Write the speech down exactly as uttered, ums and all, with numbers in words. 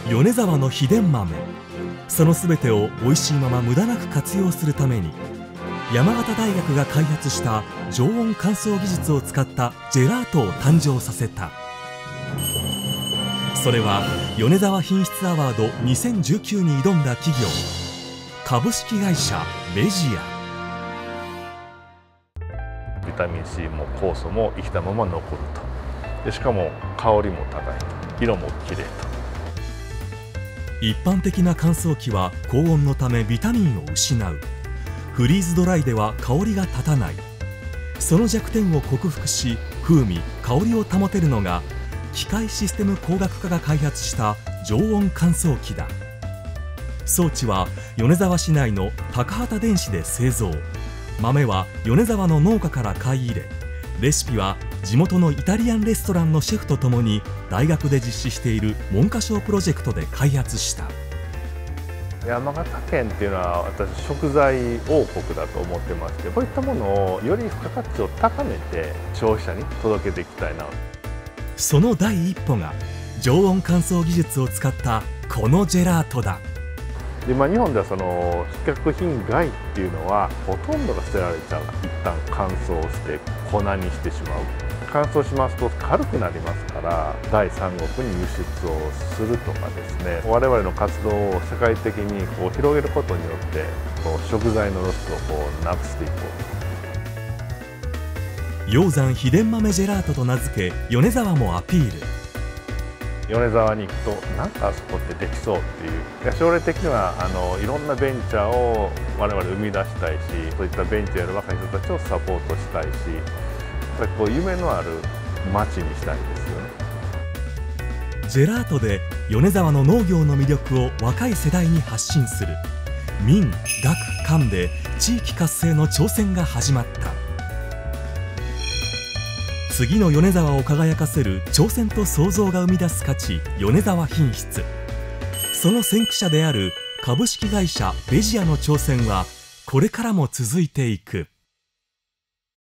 米沢の秘伝豆、その全てを美味しいまま無駄なく活用するために山形大学が開発した常温乾燥技術を使ったジェラートを誕生させた。それは米沢品質アワードにせんじゅうきゅうに挑んだ企業、株式会社ベジア。 ビタミン C も酵素も生きたまま残ると。でしかも香りも高いと、色もきれいと。 一般的な乾燥機は高温のためビタミンを失う。フリーズドライでは香りが立たない。その弱点を克服し、風味香りを保てるのが機械システム工学科が開発した常温乾燥機だ。装置は米沢市内の高畑電子で製造。豆は米沢の農家から買い入れ、レシピは地元のイタリアンレストランのシェフとともに大学で実施している文科省プロジェクトで開発した。 山形県っていうのは私食材王国だと思ってまして、こういったものをより付加価値を高めて消費者に届けていきたいな。 その第一歩が常温乾燥技術を使ったこのジェラートだ。 で、まあ、日本ではその規格品外っていうのはほとんどが捨てられちゃう。一旦乾燥して粉にしてしまう。乾燥しますと軽くなりますから、第三国に輸出をするとかですね、我々の活動を世界的にこう広げることによってこう食材のロスをこうなくしていこう。鷹山秘伝豆ジェラートと名付け、米沢もアピール。 米沢に行くとなんかあそこってできそうっていう。将来的にはあのいろんなベンチャーを我々生み出したいし、そういったベンチャーやる若い人たちをサポートしたいし、やっぱりこう夢のある街にしたいんですよね。 ジェラートで米沢の農業の魅力を若い世代に発信する。民学官で地域活性の挑戦が始まった。次の米沢を輝かせる挑戦と創造が生み出す価値、米沢品質。その先駆者である株式会社ベジアの挑戦はこれからも続いていく。